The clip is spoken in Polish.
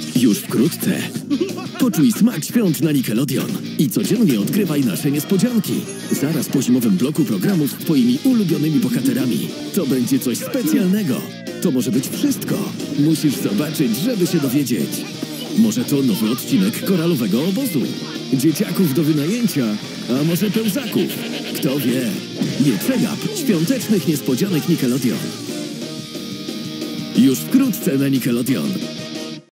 Już wkrótce. Poczuj smak świąt na Nickelodeon i codziennie odkrywaj nasze niespodzianki. Zaraz po zimowym bloku programów z twoimi ulubionymi bohaterami. To będzie coś specjalnego. To może być wszystko. Musisz zobaczyć, żeby się dowiedzieć. Może to nowy odcinek koralowego obozu. Dzieciaków do wynajęcia, a może pełzaków. Kto wie? Nie przegap świątecznych niespodzianek Nickelodeon. Już wkrótce na Nickelodeon.